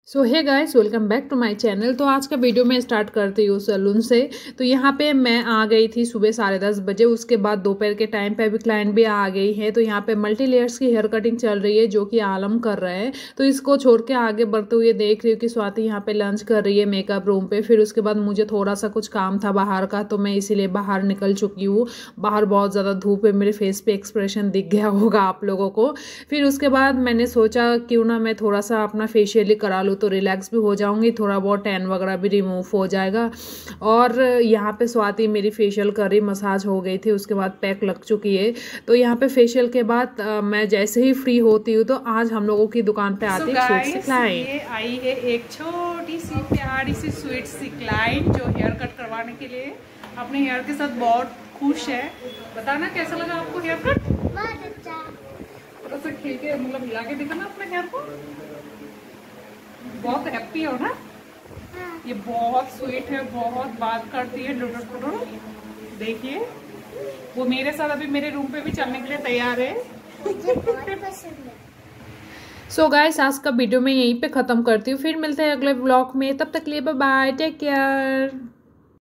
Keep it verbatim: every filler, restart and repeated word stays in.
So hey guys, welcome back to my channel. तो आज का वीडियो मैं स्टार्ट करती हूँ सैलून से। तो यहाँ पे मैं आ गई थी सुबह साढ़े दस बजे। उसके बाद दोपहर के टाइम पे अभी क्लाइंट भी आ गई है। तो यहाँ पे मल्टी लेयर्स की हेयर कटिंग चल रही है जो कि आलम कर रहे हैं। तो इसको छोड़ के आगे बढ़ते हुए देख रही हूँ कि स्वाति यहाँ पे लंच कर रही है मेकअप रूम पे। फिर उसके बाद मुझे थोड़ा सा कुछ काम था बाहर का, तो मैं इसीलिए बाहर निकल चुकी हूँ। बाहर बहुत ज़्यादा धूप है, मेरे फेस पे एक्सप्रेशन दिख गया होगा आप लोगों को। फिर उसके बाद मैंने सोचा क्यों ना मैं थोड़ा सा अपना फेशियल ही करा लूँ, तो रिलैक्स भी हो जाऊंगी, थोड़ा बहुत टैन वगैरह भी रिमूव हो जाएगा। और यहाँ पे स्वाति मेरी फेशियल कर रही, मसाज हो गई थी, उसके बाद पैक लग चुकी है। तो यहाँ पे फेशियल के बाद आ, मैं जैसे ही फ्री होती हूँ तो आज हम लोगों की दुकान पे आती है स्वीट सी क्लाइंट। ये आई है एक छोटी सी प्यारी सी स्वीट सी क्लाइंट जो हेयर कट करवाने के लिए अपने हेयर के साथ बहुत खुश है। बताना कैसा लगा आपको हेयर कट? बहुत अच्छा। थोड़ा सा खींच के मतलब हिला के दिखाना अपने हेयर को। बहुत हैप्पी हो ना? ये बहुत स्वीट है, बहुत बात करती है, डुडुर डुडुर। देखिए वो मेरे साथ अभी मेरे रूम पे भी चलने के लिए तैयार है। मुझे बहुत पसंद है। सो गाइस, आज का वीडियो मैं यहीं पे ख़त्म करती हूँ। फिर मिलते हैं अगले ब्लॉग में, तब तक लिए बाय बाय, टेक केयर।